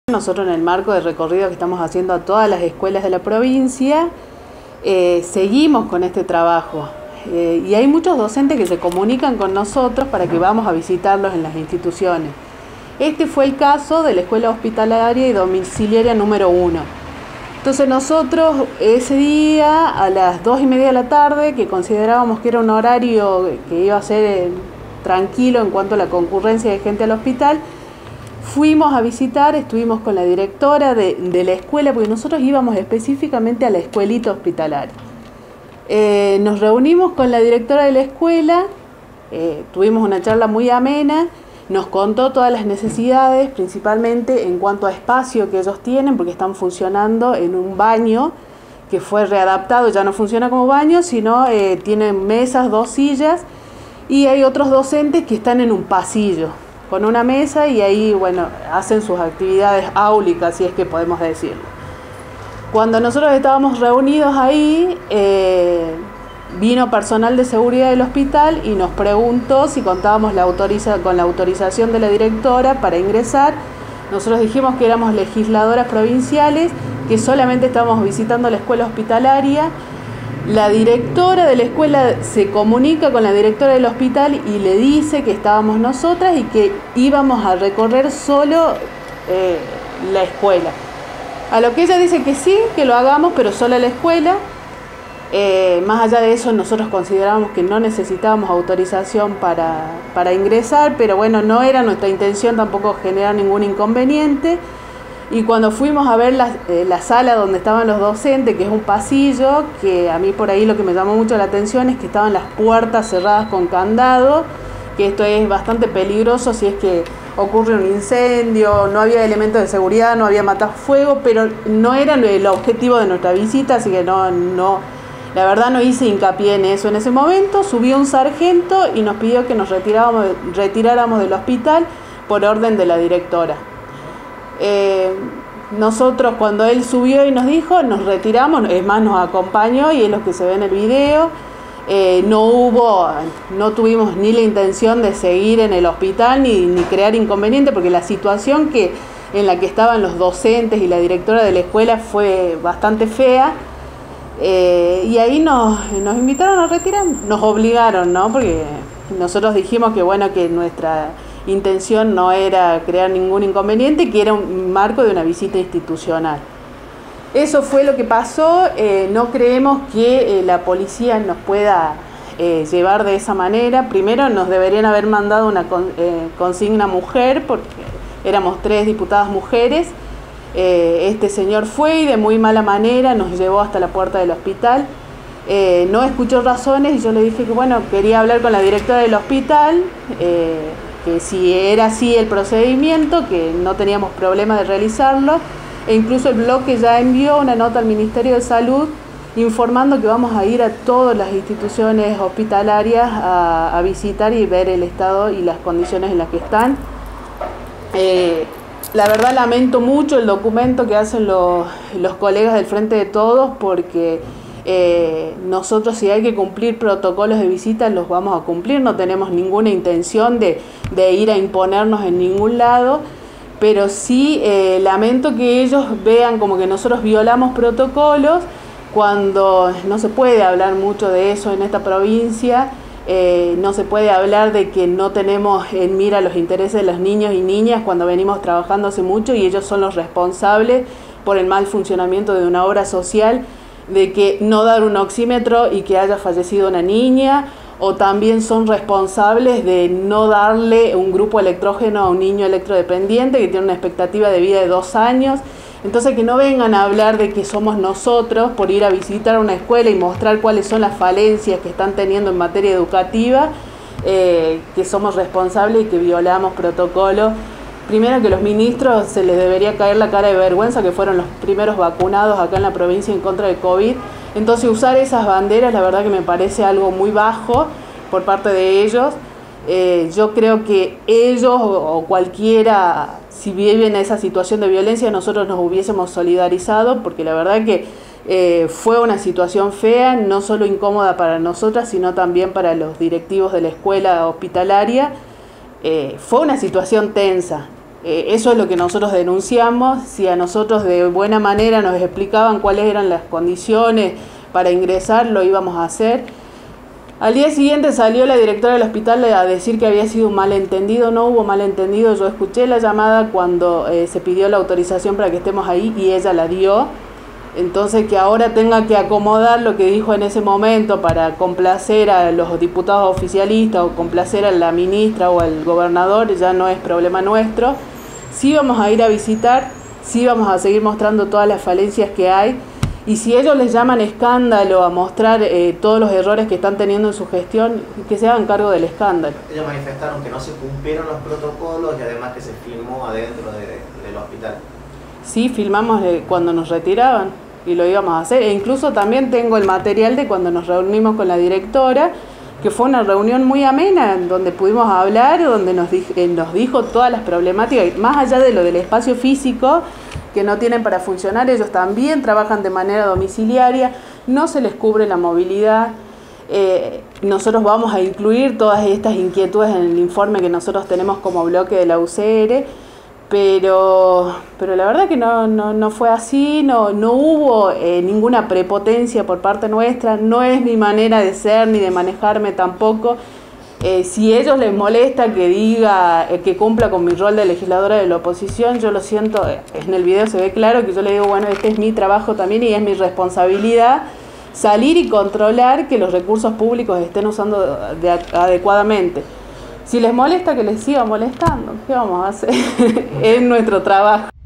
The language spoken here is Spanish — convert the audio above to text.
Nosotros, en el marco del recorrido que estamos haciendo a todas las escuelas de la provincia, seguimos con este trabajo. Y hay muchos docentes que se comunican con nosotros para que vamos a visitarlos en las instituciones. Este fue el caso de la Escuela Hospitalaria y Domiciliaria número 1. Entonces nosotros ese día a las 2:30 de la tarde, que considerábamos que era un horario que iba a ser tranquilo en cuanto a la concurrencia de gente al hospital, fuimos a visitar, estuvimos con la directora de la escuela, porque nosotros íbamos específicamente a la escuelita hospitalaria. Nos reunimos con la directora de la escuela, tuvimos una charla muy amena, nos contó todas las necesidades, principalmente en cuanto a espacio que ellos tienen, porque están funcionando en un baño que fue readaptado, ya no funciona como baño, sino tienen mesas, 2 sillas, y hay otros docentes que están en un pasillo con una mesa y ahí, bueno, hacen sus actividades áulicas, si es que podemos decirlo. Cuando nosotros estábamos reunidos ahí, vino personal de seguridad del hospital y nos preguntó si contábamos con la autorización de la directora para ingresar. Nosotros dijimos que éramos legisladoras provinciales, que solamente estábamos visitando la escuela hospitalaria. La directora de la escuela se comunica con la directora del hospital y le dice que estábamos nosotras y que íbamos a recorrer solo la escuela. A lo que ella dice que sí, que lo hagamos, pero solo la escuela. Más allá de eso, nosotros considerábamos que no necesitábamos autorización para ingresar, pero bueno, no era nuestra intención tampoco generar ningún inconveniente. Y cuando fuimos a ver la sala donde estaban los docentes, que es un pasillo, que a mí por ahí lo que me llamó mucho la atención es que estaban las puertas cerradas con candado, que esto es bastante peligroso si es que ocurre un incendio, no había elementos de seguridad, no había matafuego, pero no era el objetivo de nuestra visita, así que no, la verdad no hice hincapié en eso en ese momento. Subió un sargento y nos pidió que nos retiráramos del hospital por orden de la directora. Nosotros, cuando él subió y nos dijo, nos retiramos, es más, nos acompañó y es lo que se ve en el video. No tuvimos ni la intención de seguir en el hospital ni crear inconveniente, porque la situación en la que estaban los docentes y la directora de la escuela fue bastante fea. Y ahí nos invitaron a retirar, nos obligaron, ¿no? Porque nosotros dijimos que bueno, que nuestra intención no era crear ningún inconveniente, que era un marco de una visita institucional. Eso fue lo que pasó. No creemos que la policía nos pueda llevar de esa manera. Primero nos deberían haber mandado una consigna mujer, porque éramos 3 diputadas mujeres. Este señor fue y de muy mala manera nos llevó hasta la puerta del hospital. No escuchó razones y yo le dije que bueno, quería hablar con la directora del hospital, que si era así el procedimiento, que no teníamos problema de realizarlo, e incluso el bloque ya envió una nota al Ministerio de Salud informando que vamos a ir a todas las instituciones hospitalarias a visitar y ver el estado y las condiciones en las que están. La verdad lamento mucho el documento que hacen los colegas del Frente de Todos, porque nosotros, si hay que cumplir protocolos de visita, los vamos a cumplir. No tenemos ninguna intención de ir a imponernos en ningún lado, pero sí lamento que ellos vean como que nosotros violamos protocolos, cuando no se puede hablar mucho de eso en esta provincia. No se puede hablar de que no tenemos en mira los intereses de los niños y niñas cuando venimos trabajando hace mucho y ellos son los responsables por el mal funcionamiento de una obra social, de que no dar un oxímetro y que haya fallecido una niña, o también son responsables de no darle un grupo electrógeno a un niño electrodependiente que tiene una expectativa de vida de 2 años. Entonces, que no vengan a hablar de que somos nosotros por ir a visitar una escuela y mostrar cuáles son las falencias que están teniendo en materia educativa, que somos responsables y que violamos protocolo. Primero, que los ministros se les debería caer la cara de vergüenza, que fueron los primeros vacunados acá en la provincia en contra de COVID. Entonces, usar esas banderas, la verdad que me parece algo muy bajo por parte de ellos. Yo creo que ellos o cualquiera, si viven esa situación de violencia, nosotros nos hubiésemos solidarizado, porque la verdad que fue una situación fea, no solo incómoda para nosotras, sino también para los directivos de la escuela hospitalaria. Fue una situación tensa. Eso es lo que nosotros denunciamos. Si a nosotros de buena manera nos explicaban cuáles eran las condiciones para ingresar, lo íbamos a hacer. Al día siguiente salió la directora del hospital a decir que había sido un malentendido. No hubo malentendido. Yo escuché la llamada cuando se pidió la autorización para que estemos ahí y ella la dio. Entonces, que ahora tenga que acomodar lo que dijo en ese momento para complacer a los diputados oficialistas o complacer a la ministra o al gobernador, ya no es problema nuestro. Sí vamos a ir a visitar, sí vamos a seguir mostrando todas las falencias que hay, y si ellos les llaman escándalo a mostrar todos los errores que están teniendo en su gestión, que se hagan cargo del escándalo. Ellos manifestaron que no se cumplieron los protocolos y además que se filmó adentro del hospital. Sí, filmamos cuando nos retiraban y lo íbamos a hacer. E incluso también tengo el material de cuando nos reunimos con la directora, que fue una reunión muy amena, donde pudimos hablar, donde nos dijo todas las problemáticas, y más allá de lo del espacio físico que no tienen para funcionar, ellos también trabajan de manera domiciliaria, no se les cubre la movilidad. Nosotros vamos a incluir todas estas inquietudes en el informe que nosotros tenemos como bloque de la UCR, pero la verdad que no fue así, no hubo ninguna prepotencia por parte nuestra, no es mi manera de ser ni de manejarme tampoco. Si a ellos les molesta que diga, que cumpla con mi rol de legisladora de la oposición, yo lo siento, en el video se ve claro que yo le digo, bueno, este es mi trabajo también y es mi responsabilidad salir y controlar que los recursos públicos estén usando adecuadamente. Si les molesta, que les siga molestando. ¿Qué vamos a hacer? Es nuestro trabajo.